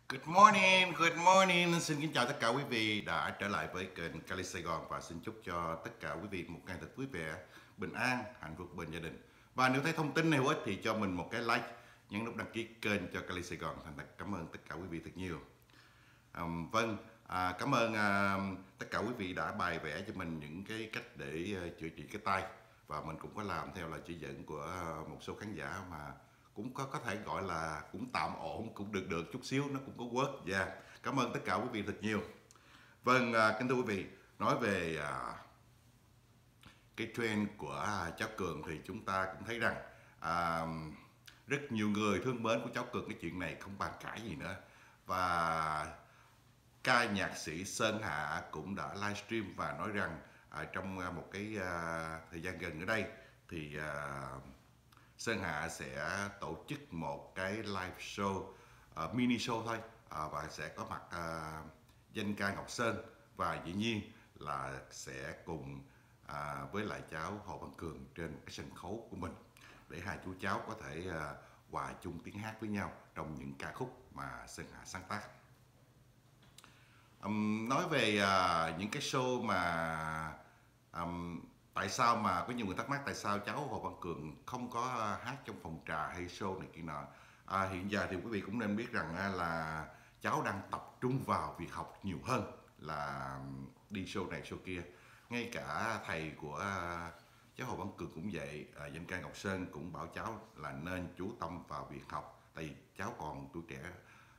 Good morning. Xin kính chào tất cả quý vị đã trở lại với kênh Cali Sài Gòn và xin chúc cho tất cả quý vị một ngày thật vui vẻ, bình an, hạnh phúc bên gia đình. Và nếu thấy thông tin này hữu ích thì cho mình một cái like, nhấn nút đăng ký kênh cho Cali Sài Gòn. Thành thật cảm ơn tất cả quý vị thật nhiều. Cảm ơn tất cả quý vị đã bày vẽ cho mình những cái cách để chữa trị cái tay, và mình cũng có làm theo lời chỉ dẫn của một số khán giả mà cũng có thể gọi là cũng tạm ổn, cũng được chút xíu, nó cũng có work. Cảm ơn tất cả quý vị thật nhiều. Kính thưa quý vị, nói về cái trend của cháu Cường thì chúng ta cũng thấy rằng à, rất nhiều người thương mến của cháu Cường, cái chuyện này không bàn cãi gì nữa. Và ca nhạc sĩ Sơn Hạ cũng đã livestream và nói rằng trong một cái thời gian gần ở đây thì Sơn Hạ sẽ tổ chức một cái live show, mini show thôi, và sẽ có mặt danh ca Ngọc Sơn, và dĩ nhiên là sẽ cùng với lại cháu Hồ Văn Cường trên cái sân khấu của mình, để hai chú cháu có thể hòa chung tiếng hát với nhau trong những ca khúc mà Sơn Hạ sáng tác. Nói về những cái show mà tại sao mà có nhiều người thắc mắc tại sao cháu Hồ Văn Cường không có hát trong phòng trà hay show này kia nọ. Hiện giờ thì quý vị cũng nên biết rằng là cháu đang tập trung vào việc học nhiều hơn là đi show này show kia. Ngay cả thầy của cháu Hồ Văn Cường cũng vậy, danh ca Ngọc Sơn cũng bảo cháu là nên chú tâm vào việc học, tại vì cháu còn tuổi trẻ.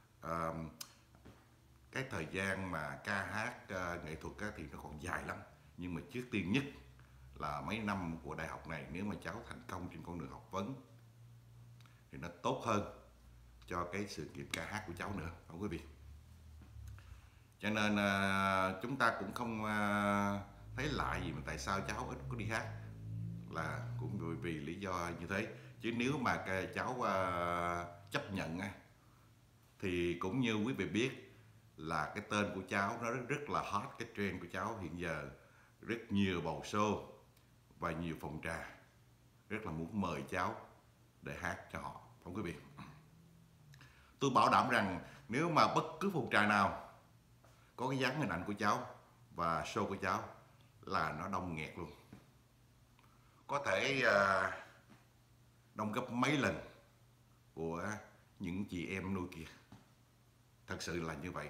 Cái thời gian mà ca hát nghệ thuật thì nó còn dài lắm, nhưng mà trước tiên nhất là mấy năm của đại học này, nếu mà cháu thành công trên con đường học vấn thì nó tốt hơn cho cái sự nghiệp ca hát của cháu nữa, không quý vị. Cho nên chúng ta cũng không thấy lạ gì mà tại sao cháu ít có đi hát, là cũng vì lý do như thế. Chứ nếu mà cháu chấp nhận thì cũng như quý vị biết là cái tên của cháu nó rất là hot. Cái trend của cháu hiện giờ rất nhiều bầu show và nhiều phòng trà rất là muốn mời cháu để hát cho họ, không quý vị. Tôi bảo đảm rằng nếu mà bất cứ phòng trà nào có cái dáng hình ảnh của cháu và show của cháu là nó đông nghẹt luôn, có thể đông gấp mấy lần của những chị em nuôi kia. Thật sự là như vậy.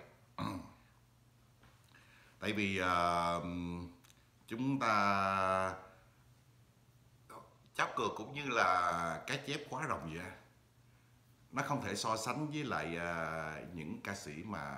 Tại vì chúng ta, cháu Cường cũng như là cá chép khóa rồng vậy, nó không thể so sánh với lại những ca sĩ mà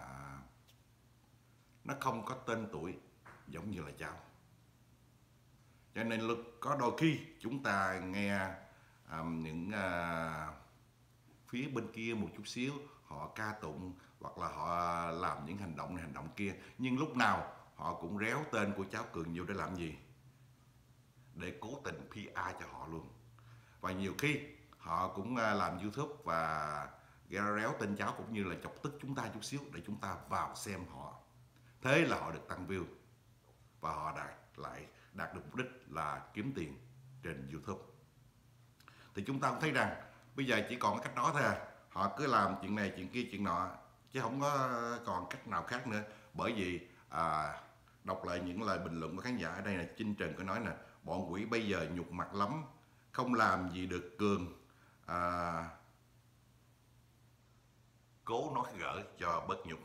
nó không có tên tuổi giống như là cháu. Cho nên có đôi khi chúng ta nghe những phía bên kia một chút xíu họ ca tụng hoặc là họ làm những hành động này hành động kia, nhưng lúc nào họ cũng réo tên của cháu Cường vô để làm gì? Để cố tình PR cho họ luôn. Và nhiều khi họ cũng làm YouTube và réo tên cháu cũng như là chọc tức chúng ta chút xíu để chúng ta vào xem họ. Thế là họ được tăng view và họ đạt được mục đích là kiếm tiền trên YouTube. Thì chúng ta cũng thấy rằng bây giờ chỉ còn cái cách đó thôi họ cứ làm chuyện này chuyện kia chuyện nọ, chứ không có còn cách nào khác nữa. Bởi vì đọc lại những lời bình luận của khán giả ở đây là Chinh Trần có nói nè: bọn quỷ bây giờ nhục mặt lắm, không làm gì được Cường, cố nói gỡ cho bớt nhục.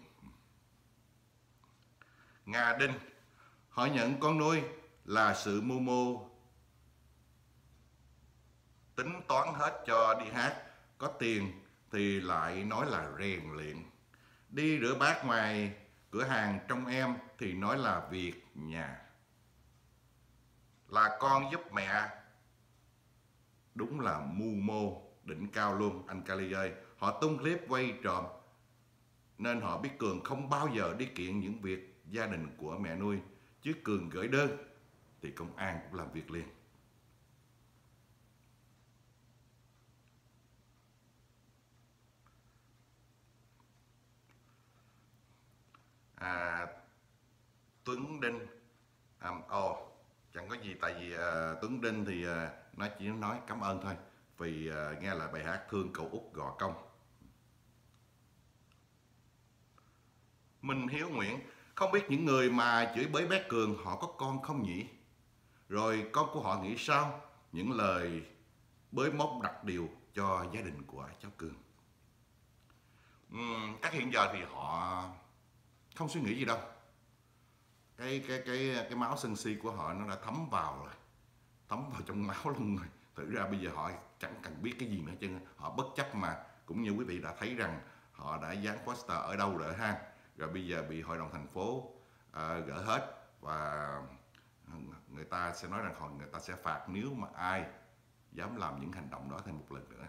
Nga Đinh: họ nhận con nuôi là sự mưu mô, tính toán hết cho đi hát, có tiền thì lại nói là rèn luyện, đi rửa bát ngoài cửa hàng trong em thì nói là việc nhà, là con giúp mẹ. Đúng là mưu mô đỉnh cao luôn anh Cali ơi. Họ tung clip quay trộm nên họ biết Cường không bao giờ đi kiện những việc gia đình của mẹ nuôi, chứ Cường gửi đơn thì công an cũng làm việc liền. Tuấn Đinh: chẳng có gì, tại vì Tuấn Đinh thì nó chỉ nói cảm ơn thôi, vì nghe lại bài hát Thương Cậu Út Gò Công. Mình Hiếu Nguyễn, không biết những người mà chửi bới bé Cường họ có con không nhỉ? Rồi con của họ nghĩ sao? Những lời bới móc đặt điều cho gia đình của cháu Cường. Các hiện giờ thì họ không suy nghĩ gì đâu. Cái máu sân si của họ nó đã thấm vào rồi, thấm vào trong máu luôn rồi. Thực ra bây giờ họ chẳng cần biết cái gì nữa chứ, họ bất chấp mà. Cũng như quý vị đã thấy rằng họ đã dán poster ở đâu rồi ha, rồi bây giờ bị hội đồng thành phố gỡ hết, và người ta sẽ nói rằng người ta sẽ phạt nếu mà ai dám làm những hành động đó thêm một lần nữa.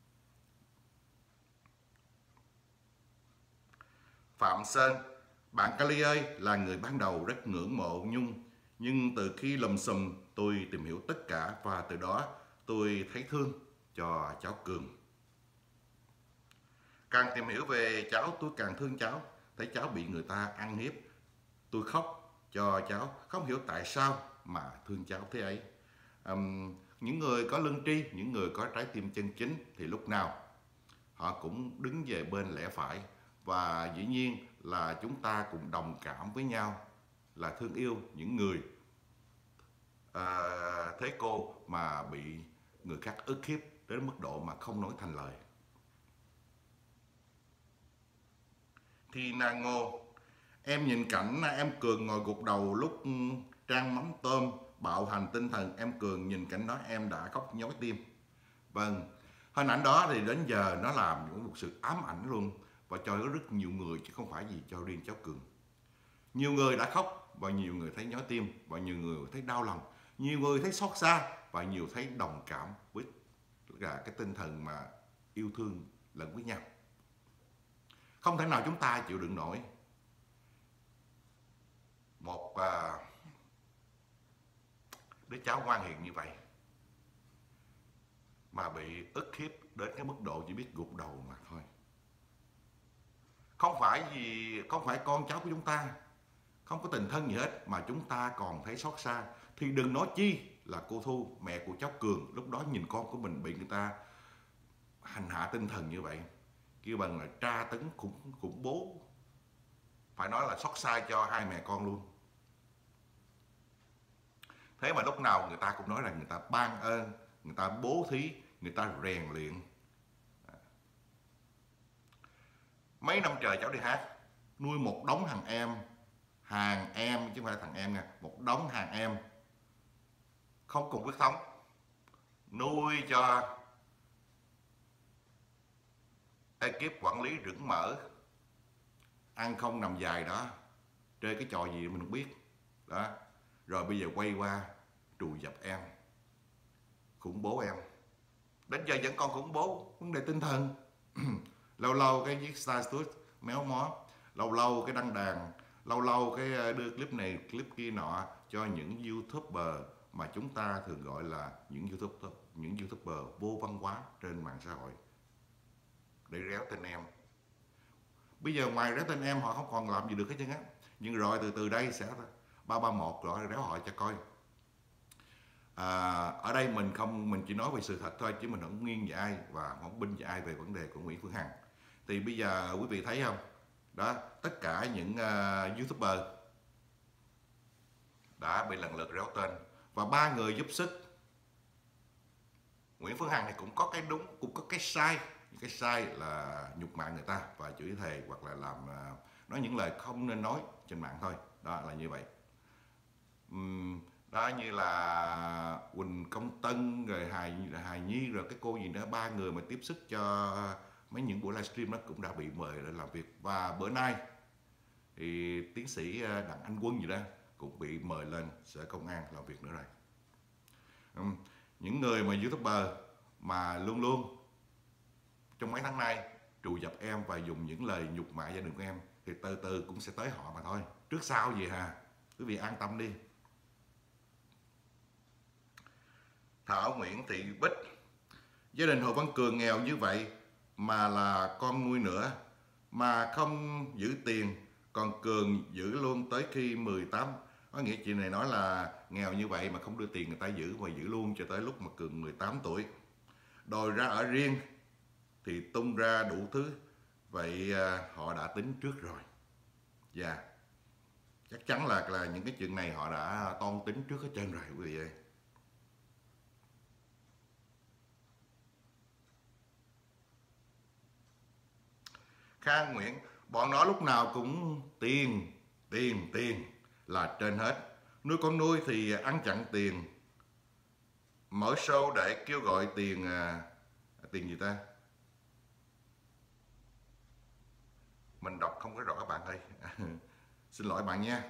Phạm Sơn, bạn Kali ơi, là người ban đầu rất ngưỡng mộ Nhung, nhưng từ khi lùm xùm tôi tìm hiểu tất cả và từ đó tôi thấy thương cho cháu Cường. Càng tìm hiểu về cháu tôi càng thương cháu, thấy cháu bị người ta ăn hiếp. Tôi khóc cho cháu, không hiểu tại sao mà thương cháu thế ấy. Những người có lương tri, những người có trái tim chân chính thì lúc nào họ cũng đứng về bên lẽ phải. Và dĩ nhiên là chúng ta cùng đồng cảm với nhau, là thương yêu những người thế cô mà bị người khác ức hiếp đến mức độ mà không nói thành lời. Thì nàng Ngô, em nhìn cảnh em Cường ngồi gục đầu lúc Trang mắm tôm bạo hành tinh thần em Cường, nhìn cảnh đó em đã khóc nhói tim. Vâng, hình ảnh đó thì đến giờ nó làm một sự ám ảnh luôn, và cho rất nhiều người chứ không phải gì cho riêng cháu Cường. Nhiều người đã khóc và nhiều người thấy nhói tim và nhiều người thấy đau lòng, nhiều người thấy xót xa và nhiều thấy đồng cảm với cả cái tinh thần mà yêu thương lẫn với nhau. Không thể nào chúng ta chịu đựng nổi một đứa cháu ngoan hiền như vậy mà bị ức hiếp đến cái mức độ chỉ biết gục đầu mà thôi. Không phải con cháu của chúng ta không có tình thân gì hết mà chúng ta còn thấy xót xa, thì đừng nói chi là cô Thu, mẹ của cháu Cường, lúc đó nhìn con của mình bị người ta hành hạ tinh thần như vậy, kêu bằng là tra tấn khủng bố, phải nói là xót xa cho hai mẹ con luôn. Thế mà lúc nào người ta cũng nói rằng người ta ban ơn, người ta bố thí, người ta rèn luyện. Mấy năm trời cháu đi hát, nuôi một đống hàng em chứ không phải thằng em nha, một đống hàng em không cùng huyết thống, nuôi cho ekip quản lý rửng mỡ, ăn không nằm dài đó, chơi cái trò gì mình không biết đó. Rồi bây giờ quay qua trù dập em, khủng bố em, đến giờ vẫn còn khủng bố vấn đề tinh thần. Lâu lâu cái viết status méo mó, lâu lâu cái đăng đàn, lâu lâu cái đưa clip này clip kia nọ cho những youtuber mà chúng ta thường gọi là những youtuber vô văn hóa trên mạng xã hội để réo tên em. Bây giờ ngoài réo tên em họ không còn làm gì được hết trơn á, nhưng rồi từ đây sẽ 331 rồi réo họ cho coi. Ở đây mình chỉ nói về sự thật thôi chứ mình không nghiêng về ai và không binh về ai về vấn đề của Nguyễn Phương Hằng. Thì bây giờ quý vị thấy không đó, tất cả những youtuber đã bị lần lượt réo tên và ba người giúp sức. Nguyễn Phương Hằng thì cũng có cái đúng cũng có cái sai. Cái sai là nhục mạ người ta và chửi thề hoặc là làm nói những lời không nên nói trên mạng thôi, đó là như vậy. Đó, như là Quỳnh Công Tân rồi Hài Nhi rồi cái cô gì nữa, ba người mà tiếp sức cho mấy những buổi livestream đó cũng đã bị mời lên làm việc. Và bữa nay thì tiến sĩ Đặng Anh Quân gì đó cũng bị mời lên Sở Công an làm việc nữa rồi. Những người mà youtuber mà luôn luôn trong mấy tháng nay trù dập em và dùng những lời nhục mạ gia đình của em thì từ từ cũng sẽ tới họ mà thôi, trước sau gì hà, quý vị an tâm đi. Thảo Nguyễn Thị Bích, gia đình Hồ Văn Cường nghèo như vậy mà là con nuôi nữa mà không giữ tiền, còn Cường giữ luôn tới khi 18. Có nghĩa chị này nói là nghèo như vậy mà không đưa tiền người ta giữ và giữ luôn cho tới lúc mà Cường 18 tuổi. Đòi ra ở riêng thì tung ra đủ thứ, vậy họ đã tính trước rồi. Dạ, chắc chắn là những cái chuyện này họ đã toan tính trước hết trơn rồi quý vị ơi. Khang Nguyễn, bọn nó lúc nào cũng tiền, tiền, tiền là trên hết. Nuôi con nuôi thì ăn chặn tiền, mở show để kêu gọi tiền, tiền gì ta? Mình đọc không có rõ các bạn ơi. Xin lỗi bạn nha.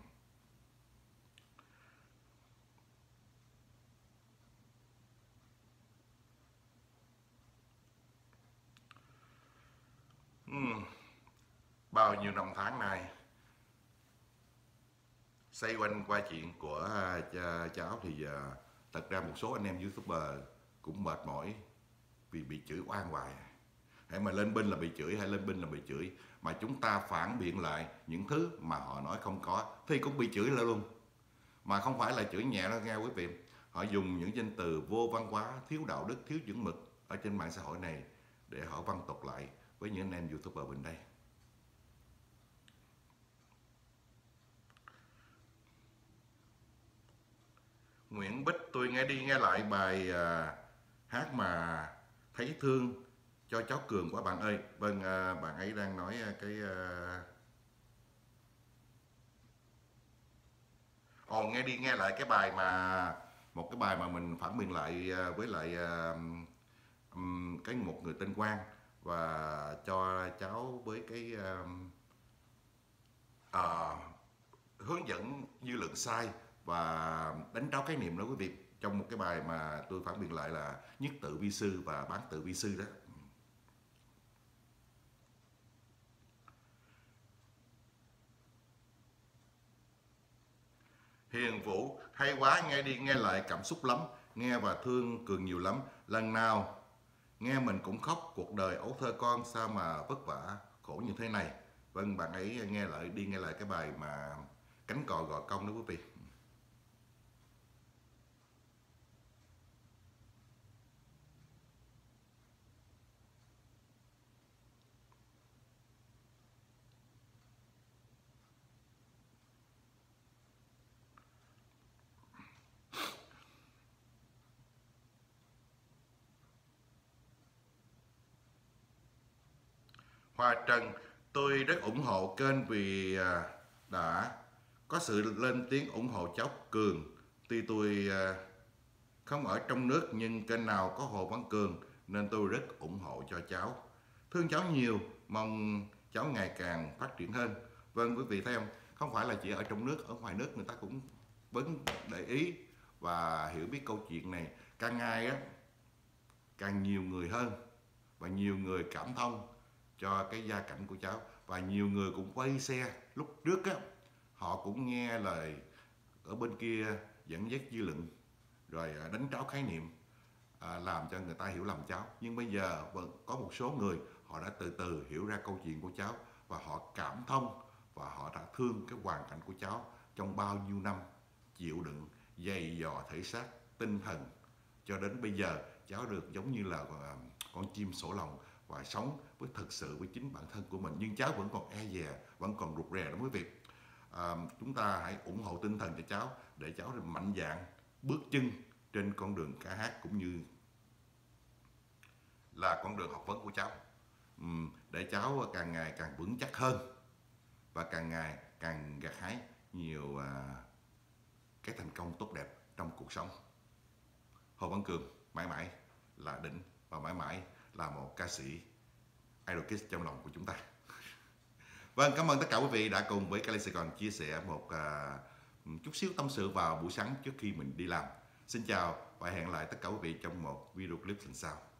Bao nhiêu năm tháng nay xoay quanh qua chuyện của cháu thì thật ra một số anh em YouTuber cũng mệt mỏi vì bị chửi oan hoài. Hãy mà lên binh là bị chửi, hay lên binh là bị chửi, mà chúng ta phản biện lại những thứ mà họ nói không có thì cũng bị chửi lại luôn. Mà không phải là chửi nhẹ đâu nghe quý vị. Họ dùng những danh từ vô văn hóa, thiếu đạo đức, thiếu chuẩn mực ở trên mạng xã hội này để họ văn tục lại với những anh em YouTuber bên đây. Nguyễn Bích, tôi nghe đi nghe lại bài hát mà thấy thương cho cháu Cường của bạn ơi. Vâng, bạn ấy đang nói nghe đi nghe lại cái bài mà một cái bài mà mình phản biện lại với lại cái một người tên Quang, và cho cháu với cái ờ, hướng dẫn dư luận sai và đánh tráo khái niệm đó quý vị, trong một cái bài mà tôi phản biện lại là nhất tự vi sư và bán tự vi sư đó. Hiền Vũ, hay quá, nghe đi nghe lại cảm xúc lắm, nghe và thương Cường nhiều lắm, lần nào nghe mình cũng khóc, cuộc đời ấu thơ con sao mà vất vả khổ như thế này. Vâng, bạn ấy nghe lại đi nghe lại cái bài mà cánh cò gò công đó quý vị. Hoa Trân, tôi rất ủng hộ kênh vì đã có sự lên tiếng ủng hộ cháu Cường. Tuy tôi không ở trong nước nhưng kênh nào có Hồ Văn Cường nên tôi rất ủng hộ cho cháu. Thương cháu nhiều, mong cháu ngày càng phát triển hơn. Vâng, quý vị thấy không? Không phải là chỉ ở trong nước, ở ngoài nước người ta cũng vẫn để ý và hiểu biết câu chuyện này. Càng ngày á, càng nhiều người hơn và nhiều người cảm thông cho cái gia cảnh của cháu, và nhiều người cũng quay xe. Lúc trước á, họ cũng nghe lời ở bên kia dẫn dắt dư luận rồi đánh tráo khái niệm, làm cho người ta hiểu lầm cháu. Nhưng bây giờ vẫn có một số người họ đã từ từ hiểu ra câu chuyện của cháu và họ cảm thông và họ đã thương cái hoàn cảnh của cháu trong bao nhiêu năm chịu đựng dày dò thể xác tinh thần, cho đến bây giờ cháu được giống như là con chim sổ lòng và sống với thực sự với chính bản thân của mình. Nhưng cháu vẫn còn e dè, vẫn còn rụt rè đó quý vị. Chúng ta hãy ủng hộ tinh thần cho cháu để cháu mạnh dạn bước chân trên con đường ca hát cũng như là con đường học vấn của cháu, để cháu càng ngày càng vững chắc hơn và càng ngày càng gặt hái nhiều cái thành công tốt đẹp trong cuộc sống. Hồ Văn Cường mãi mãi là đỉnh và mãi mãi là một ca sĩ Idol Kids trong lòng của chúng ta. Vâng, cảm ơn tất cả quý vị đã cùng với Cali Sài Gòn chia sẻ một chút xíu tâm sự vào buổi sáng trước khi mình đi làm. Xin chào và hẹn lại tất cả quý vị trong một video clip lần sau.